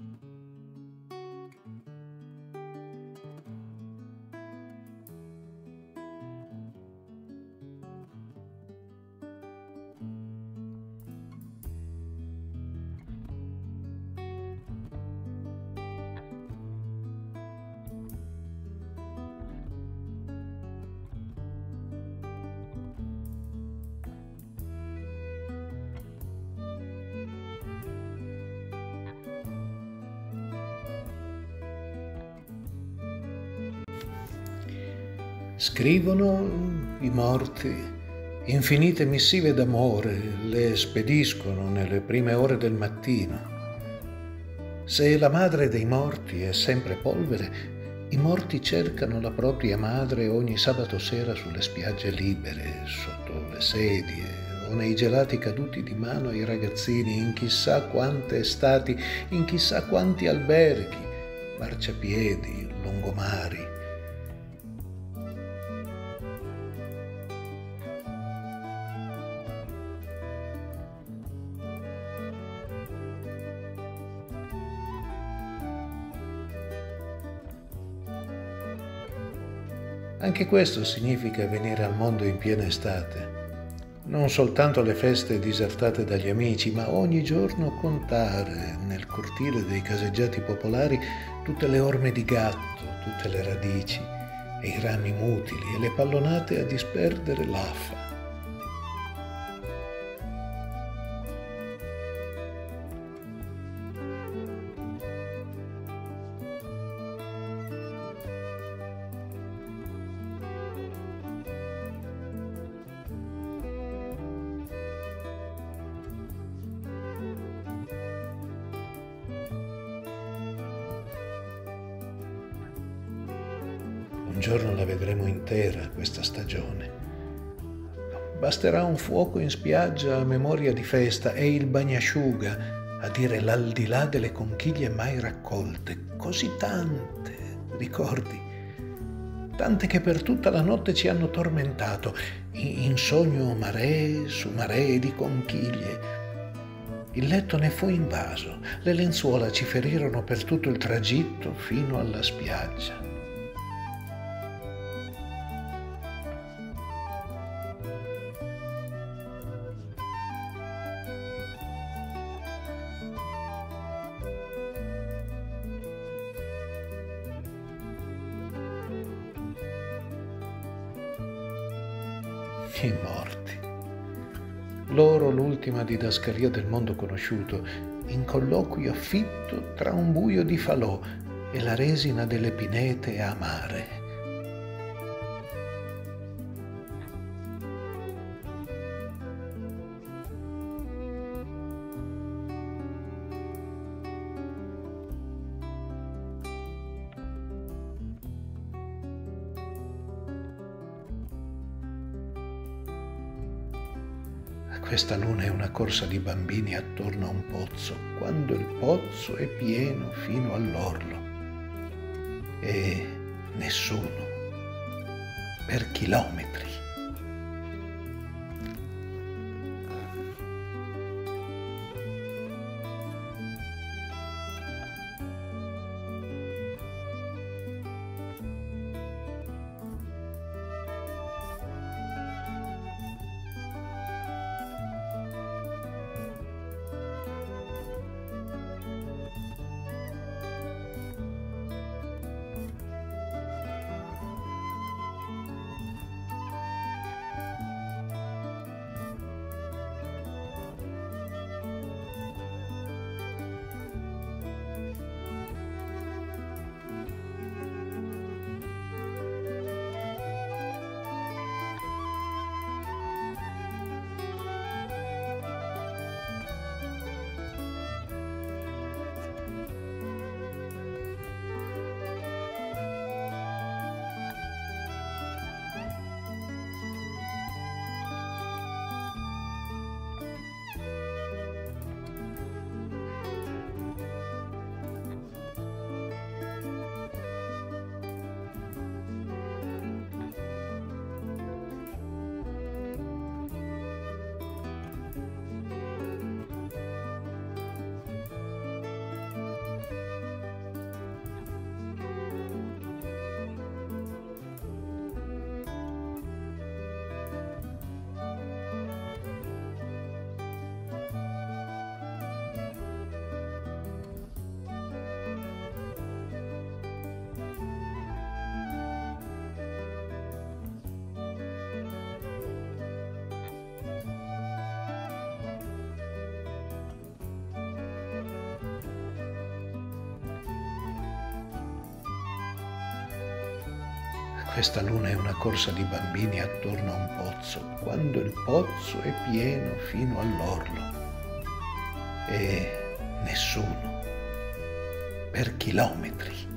Scrivono i morti infinite missive d'amore, le spediscono nelle prime ore del mattino. Se la madre dei morti è sempre polvere, i morti cercano la propria madre ogni sabato sera sulle spiagge libere, sotto le sedie o nei gelati caduti di mano ai ragazzini, in chissà quante estati, in chissà quanti alberghi, marciapiedi, lungomari. Anche questo significa venire al mondo in piena estate. Non soltanto le feste disertate dagli amici, ma ogni giorno contare nel cortile dei caseggiati popolari tutte le orme di gatto, tutte le radici e i rami mutili e le pallonate a disperdere l'afa. Un giorno la vedremo intera questa stagione. Basterà un fuoco in spiaggia a memoria di festa e il bagnasciuga a dire l'aldilà delle conchiglie mai raccolte. Così tante, ricordi? Tante che per tutta la notte ci hanno tormentato. In sogno maree su maree di conchiglie. Il letto ne fu invaso, le lenzuola ci ferirono per tutto il tragitto fino alla spiaggia. I morti. Loro l'ultima didascalia del mondo conosciuto, in colloquio affitto tra un buio di falò e la resina delle pinete amare. Questa luna è una corsa di bambini attorno a un pozzo, quando il pozzo è pieno fino all'orlo. E nessuno, per chilometri. Questa luna è una corsa di bambini attorno a un pozzo, quando il pozzo è pieno fino all'orlo. E nessuno, per chilometri.